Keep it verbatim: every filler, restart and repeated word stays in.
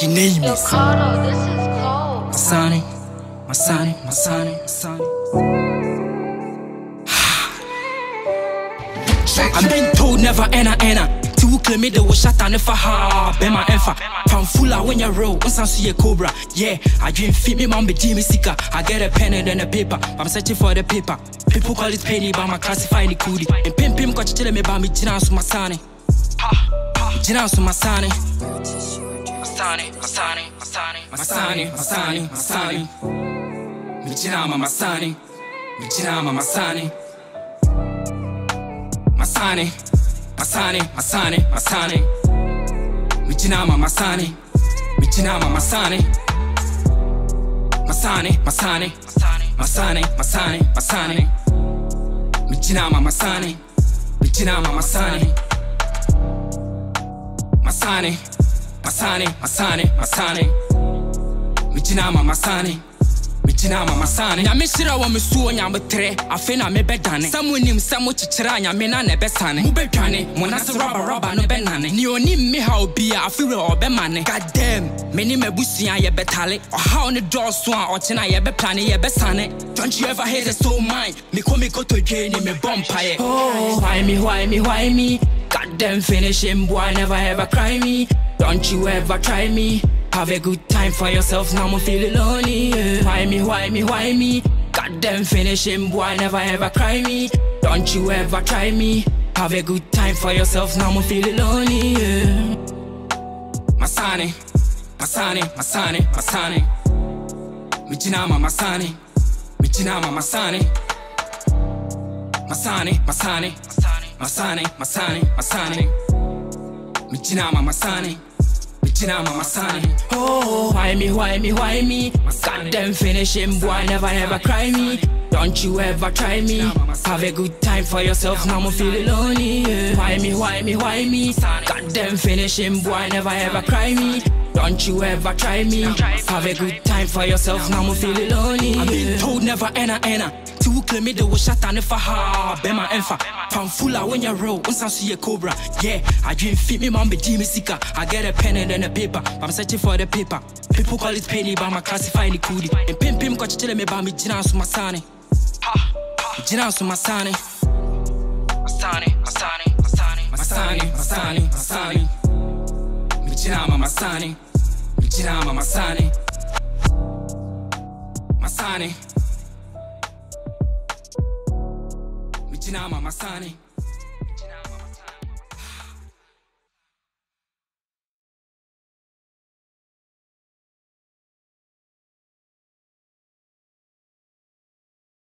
The name is Cardo, this is cold. Masani, Masani, Masani, Masani. I'm being told never ena ena. Two claim the was shot and if I ha Bema enfa. Pamfula when you roll, once I see a cobra. Yeah, I dream fit me mom be Jimmy Sika. I get a pen and then a paper. I'm searching for the paper. People call it penny, but I'm classifying the coolie. And pim pim got to tell me about me Jinas Masani. Jinas Masani. Masani, Masani, Masani, Masani, Masani, Masani. Mijinama Masani. Mijinama Masani. Masani, Masani, Masani, Masani. Mijinama Masani. Mijinama Masani. Masani, Masani, Masani, Masani, Masani. Mijinama Masani. Mijinama Masani. Masani, Masani, Masani, Masani. Mijinama Masani. Mijinama Masani. Nyame shira wa mesuo nyame tre afe na me bedane. Samu nim samu chichira nyame na ne besane. Mu bedwane mo na se rubber rubber no benane. Ni oni me ha obi a afe we obemane. God damn, me ni mabusua ye betale. Oha on the door so a ochena ye be plan ye besane. Don't you ever hear the soul mine? Me ko me ko to dwene me bompaye. Oh, why me why me why me? God damn finish him boy never ever cry me. Don't you ever try me? Have a good time for yourself, now I'm feeling lonely. Yeah. Why me, why me, why me? Goddamn finish him, boy, never ever cry me. Don't you ever try me? Have a good time for yourself, now I'm feeling lonely. Yeah. Masani, Masani, Masani, Masani. Mijinama Masani. Mijinama Masani. Masani, Masani, Masani, Masani, Masani. Mijinama Masani. Mijinama Masani. Oh, why me, why me, why me? Goddamn finish him, boy, never ever cry me. Don't you ever try me? Have a good time for yourself, now I'm feeling lonely. Yeah. Why me, why me, why me? Goddamn finish him, boy, never ever cry me. Don't you ever try me? Have a good time for yourself, now I'm feeling lonely. I've been told never ena ena. Two claim me the was shot and if I ha Bema enfa. Pamfula when you roll, once I see a cobra. Yeah, I dream fit me mom be Jimmy Sika. I get a pen and then a paper. I'm searching for the paper. People call it penny, but I'm classifying the coolie. And pim pim got to tell me about me Jinas Masani. Jinas Masani. Masani, Masani, Masani, Masani, Masani, Masani. Mijinama Masani. Mijinama Masani. Masani. Mijinama Masani.